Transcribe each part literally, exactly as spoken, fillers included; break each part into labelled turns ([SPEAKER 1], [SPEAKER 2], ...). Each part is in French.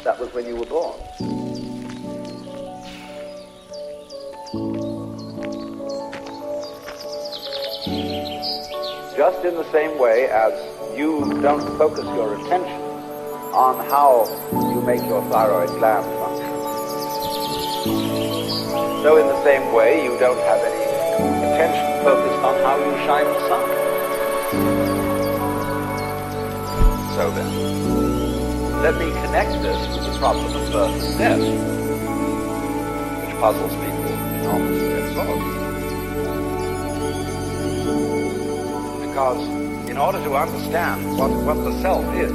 [SPEAKER 1] that was when you were born. Just in the same way as you don't focus your attention on how you make your thyroid gland function, so in the same way you don't have any attention focused on how you shine the sun. So then, let me connect this with the problem of birth and death, which puzzles people enormously as well. Because in order to understand what, what the self is,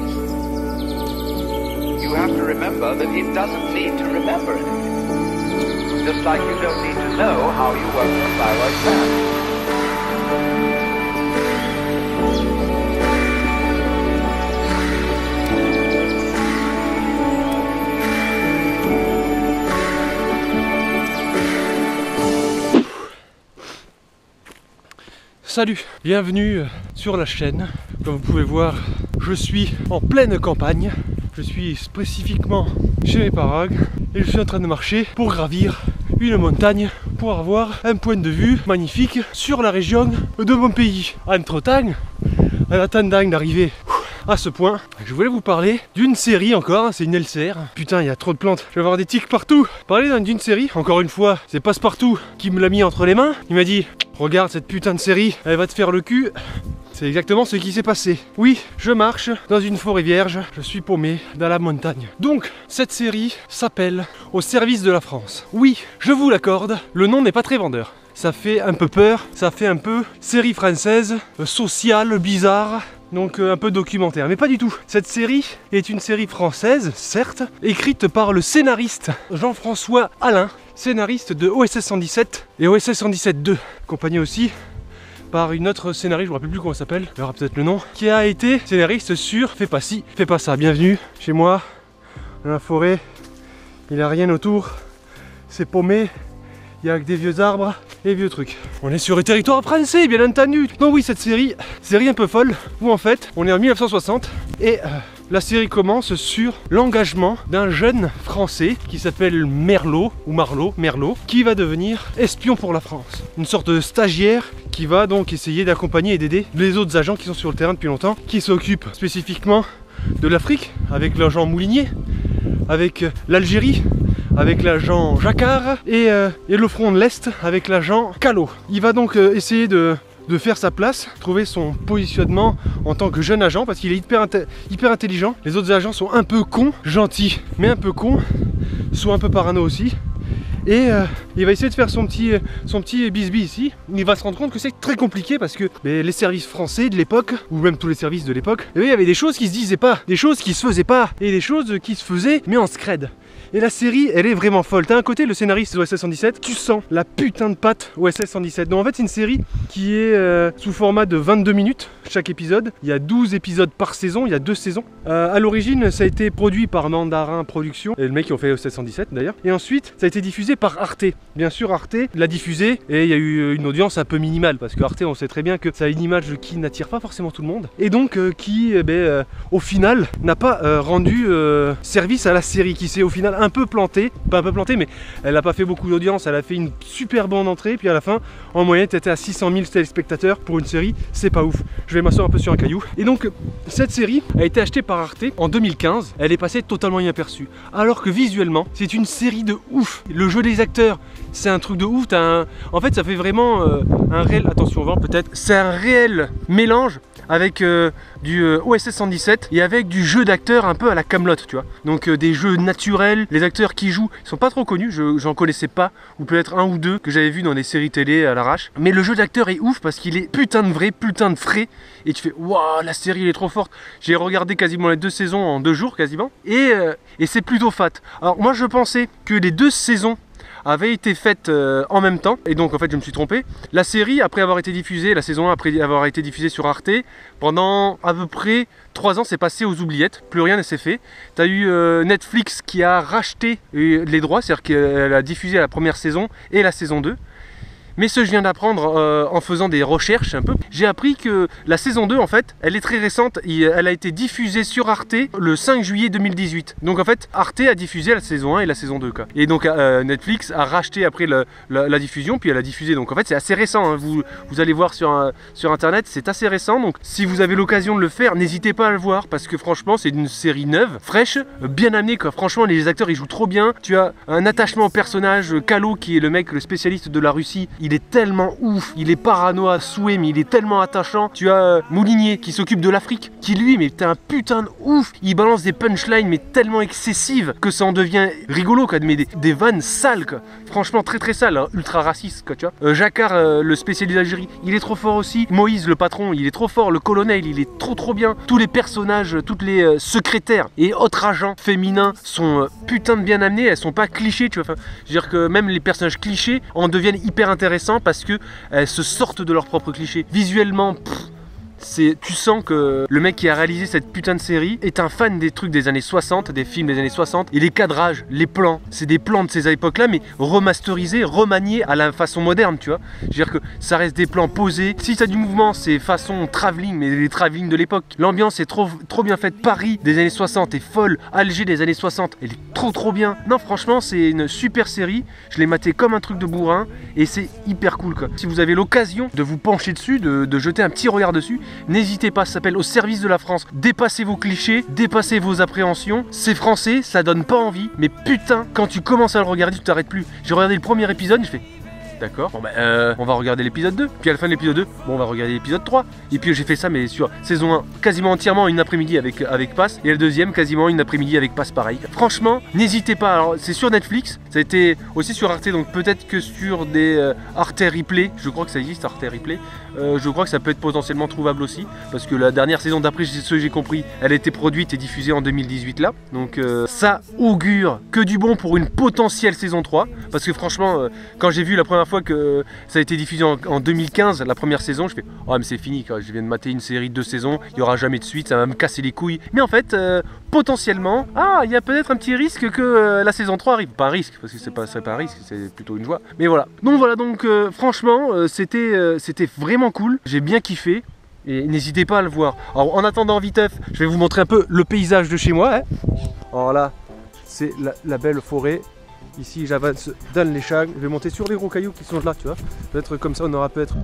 [SPEAKER 1] you have to remember that it doesn't need to remember anything. Just like you don't need to know how you work your thyroid gland.
[SPEAKER 2] Salut, bienvenue sur la chaîne. Comme vous pouvez voir, je suis en pleine campagne. Je suis spécifiquement chez mes parents et je suis en train de marcher pour gravir une montagne pour avoir un point de vue magnifique sur la région de mon pays. Entre-temps, en attendant d'arriver à ce point, je voulais vous parler d'une série encore, c'est une L C R. Putain, il y a trop de plantes, je vais avoir des tiques partout. Parler d'une série, encore une fois, c'est Passepartout qui me l'a mis entre les mains. Il m'a dit, regarde cette putain de série, elle va te faire le cul. C'est exactement ce qui s'est passé. Oui, je marche dans une forêt vierge, je suis paumé dans la montagne. Donc, cette série s'appelle Au service de la France. Oui, je vous l'accorde, le nom n'est pas très vendeur. Ça fait un peu peur, ça fait un peu série française, euh, sociale, bizarre. Donc euh, un peu documentaire, mais pas du tout. Cette série est une série française, certes, écrite par le scénariste Jean-François Alain, scénariste de O S S cent dix-sept et O S S cent dix-sept deux, accompagné aussi par une autre scénariste, je ne me rappelle plus comment elle s'appelle, il y aura peut-être le nom, qui a été scénariste sur Fais pas ci, fais pas ça. Bienvenue chez moi, dans la forêt, il n'y a rien autour, c'est paumé, il y a que des vieux arbres et vieux trucs. On est sur le territoire français, bien entendu. Donc oui, cette série, série un peu folle, où en fait, on est en mille neuf cent soixante et euh, la série commence sur l'engagement d'un jeune français qui s'appelle Merlot, ou Marlot, Merlot, qui va devenir espion pour la France. Une sorte de stagiaire qui va donc essayer d'accompagner et d'aider les autres agents qui sont sur le terrain depuis longtemps, qui s'occupent spécifiquement de l'Afrique, avec l'agent Moulinier, avec l'Algérie, avec l'agent Jacquard et, euh, et le front de l'Est avec l'agent Callot. Il va donc euh, essayer de, de faire sa place, trouver son positionnement en tant que jeune agent parce qu'il est hyper, hyper intelligent. Les autres agents sont un peu cons, gentils, mais un peu cons, sont un peu parano aussi. Et euh, il va essayer de faire son petit, son petit bisbis ici. Il va se rendre compte que c'est très compliqué parce que mais les services français de l'époque, ou même tous les services de l'époque, il y avait des choses qui se disaient pas, des choses qui se faisaient pas, et des choses qui se faisaient mais en scred. Et la série, elle est vraiment folle. T'as un côté le scénariste de O S S cent dix-sept, tu sens la putain de patte O S S cent dix-sept. Donc en fait c'est une série qui est euh, sous format de vingt-deux minutes chaque épisode. Il y a douze épisodes par saison, il y a deux saisons. Euh, à l'origine ça a été produit par Mandarin Productions, et le mec qui ont fait O S S cent dix-sept d'ailleurs. Et ensuite ça a été diffusé par Arte. Bien sûr Arte l'a diffusé et il y a eu une audience un peu minimale parce que Arte on sait très bien que ça a une image qui n'attire pas forcément tout le monde. Et donc euh, qui eh ben, euh, au final n'a pas euh, rendu euh, service à la série, qui s'est au final un peu plantée, pas un peu plantée mais elle n'a pas fait beaucoup d'audience, elle a fait une super bonne entrée, puis à la fin en moyenne tu étais à six cent mille téléspectateurs pour une série, c'est pas ouf. Je vais m'asseoir un peu sur un caillou. Et donc cette série a été achetée par Arte en deux mille quinze, elle est passée totalement inaperçue alors que visuellement c'est une série de ouf. Le jeu des acteurs c'est un truc de ouf, t'as un... en fait ça fait vraiment euh, un réel, attention vent peut-être, c'est un réel mélange avec euh, du euh, O S S cent dix-sept et avec du jeu d'acteurs un peu à la Kaamelott, tu vois. Donc euh, des jeux naturels, les acteurs qui jouent ils sont pas trop connus, je j'en connaissais pas, ou peut-être un ou deux que j'avais vu dans des séries télé à l'arrache. Mais le jeu d'acteur est ouf parce qu'il est putain de vrai, putain de frais, et tu fais waouh la série elle est trop forte. J'ai regardé quasiment les deux saisons en deux jours quasiment, et, euh, et c'est plutôt fat. Alors moi je pensais que les deux saisons avait été faite euh, en même temps, et donc en fait je me suis trompé. La série, après avoir été diffusée, la saison un après avoir été diffusée sur Arte, pendant à peu près trois ans c'est passé aux oubliettes, plus rien ne s'est fait. T'as eu euh, Netflix qui a racheté les droits, c'est-à-dire qu'elle a diffusé la première saison et la saison deux. Mais ce que je viens d'apprendre euh, en faisant des recherches un peu, j'ai appris que la saison deux en fait, elle est très récente, et elle a été diffusée sur Arte le cinq juillet deux mille dix-huit. Donc en fait, Arte a diffusé la saison un et la saison deux quoi. Et donc euh, Netflix a racheté après le, la, la diffusion, puis elle a diffusé. Donc en fait c'est assez récent, hein. vous, vous allez voir sur, euh, sur internet, c'est assez récent. Donc si vous avez l'occasion de le faire, n'hésitez pas à le voir, parce que franchement c'est une série neuve, fraîche, bien amenée quoi. Franchement les acteurs ils jouent trop bien. Tu as un attachement au personnage, Kalo qui est le mec, le spécialiste de la Russie, il est tellement ouf, il est parano à souhait, mais il est tellement attachant. Tu as euh, Moulinier qui s'occupe de l'Afrique, qui lui, mais t'es un putain de ouf, il balance des punchlines mais tellement excessives que ça en devient rigolo quoi, mais des, des vannes sales quoi. Franchement très très sales, hein, ultra raciste quoi, tu vois. Euh, Jacquard, euh, le spécialiste d'Algérie, il est trop fort aussi. Moïse le patron, il est trop fort. Le colonel, il est trop trop bien. Tous les personnages, toutes les euh, secrétaires et autres agents féminins sont euh, putain de bien amenés. Elles sont pas clichés, tu vois. Enfin, je veux dire que même les personnages clichés en deviennent hyper intéressants parce que elles se sortent de leurs propres clichés. Visuellement, pff, c'est, tu sens que le mec qui a réalisé cette putain de série est un fan des trucs des années soixante, des films des années soixante, et les cadrages, les plans, c'est des plans de ces époques-là, mais remasterisés, remaniés à la façon moderne, tu vois. Je veux dire que ça reste des plans posés. Si ça a du mouvement, c'est façon travelling, mais les travelling de l'époque. L'ambiance est trop, trop bien faite. Paris des années soixante est folle. Alger des années soixante, elle est trop trop bien. Non, franchement, c'est une super série. Je l'ai maté comme un truc de bourrin, et c'est hyper cool, quoi. Si vous avez l'occasion de vous pencher dessus, de, de jeter un petit regard dessus, n'hésitez pas, ça s'appelle Au service de la France. Dépassez vos clichés, dépassez vos appréhensions. C'est français, ça donne pas envie, mais putain, quand tu commences à le regarder, tu t'arrêtes plus. J'ai regardé le premier épisode, je fais d'accord, bon bah euh, on va regarder l'épisode deux. Puis à la fin de l'épisode deux, bon on va regarder l'épisode trois. Et puis j'ai fait ça mais sur saison un, quasiment entièrement une après-midi avec, avec Pass. Et la deuxième, quasiment une après-midi avec Pass pareil. Franchement, n'hésitez pas, alors c'est sur Netflix, ça a été aussi sur Arte, donc peut-être que sur des euh, Arte Replay, je crois que ça existe Arte Replay. Euh, je crois que ça peut être potentiellement trouvable aussi, parce que la dernière saison d'après, ce que j'ai compris, elle a été produite et diffusée en deux mille dix-huit là. Donc euh, ça augure que du bon pour une potentielle saison trois. Parce que franchement, euh, quand j'ai vu la première fois que ça a été diffusé en, en deux mille quinze, la première saison, je fais oh mais c'est fini quoi, je viens de mater une série de deux saisons, il n'y aura jamais de suite, ça va me casser les couilles. Mais en fait, euh, potentiellement, ah il y a peut-être un petit risque que euh, la saison trois arrive. Pas un risque, parce que c'est pas, pas un risque, c'est plutôt une joie. Mais voilà. Donc voilà, donc euh, franchement, euh, c'était euh, c'était vraiment cool, j'ai bien kiffé. Et n'hésitez pas à le voir. Alors en attendant viteuf, je vais vous montrer un peu le paysage de chez moi. Hein. Alors là, c'est la, la belle forêt. Ici j'avance dans les champs, je vais monter sur les gros cailloux qui sont là, tu vois. Peut-être comme ça on aura peut-être...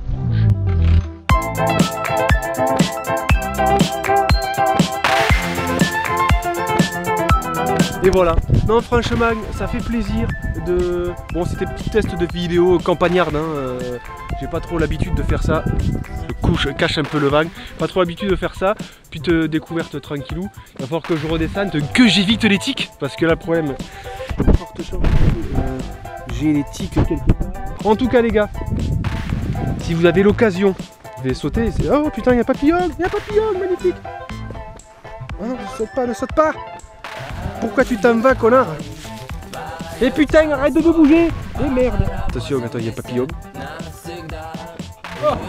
[SPEAKER 2] Et voilà. Non franchement, ça fait plaisir de... Bon c'était petit test de vidéo campagnarde, hein. euh, j'ai pas trop l'habitude de faire ça. Je couche, cache un peu le vague, pas trop l'habitude de faire ça. Puis te découverte tranquillou. Il va falloir que je redescende, que j'évite les tiques, parce que là le problème... Euh, j'ai les tiques quelque part. En tout cas les gars, si vous avez l'occasion, je vais sauter. Oh putain, il y a un papillon, il y a un papillon, magnifique. Oh non, ne saute pas, ne saute pas. Pourquoi tu t'en vas, connard? Et putain, arrête de me bouger. Et merde. Attention, attends, il y a un papillon. Oh.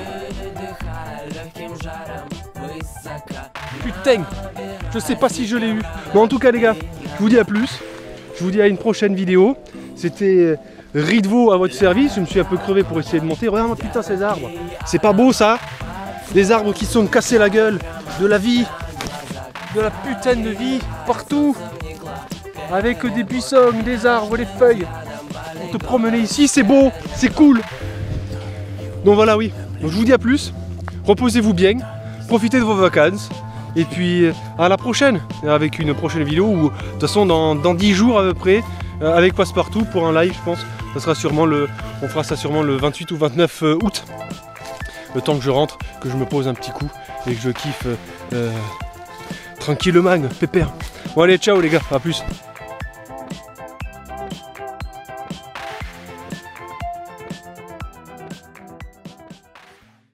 [SPEAKER 2] Putain, je sais pas si je l'ai eu. Bon en tout cas les gars, je vous dis à plus. Je vous dis à une prochaine vidéo. C'était Ridvo à votre service. Je me suis un peu crevé pour essayer de monter. Regarde putain ces arbres. C'est pas beau ça? Des arbres qui se sont cassés la gueule. De la vie. De la putain de vie. Partout. Avec des buissons, des arbres, des feuilles. Pour te promener ici, c'est beau. C'est cool. Donc voilà oui. Donc, je vous dis à plus. Reposez-vous bien. Profitez de vos vacances. Et puis à la prochaine, avec une prochaine vidéo où de toute façon dans, dans dix jours à peu près, euh, avec Passepartout pour un live je pense, ça sera sûrement le, on fera ça sûrement le vingt-huit ou vingt-neuf août. Le temps que je rentre, que je me pose un petit coup et que je kiffe euh, tranquillement, pépère. Bon allez ciao les gars, à plus.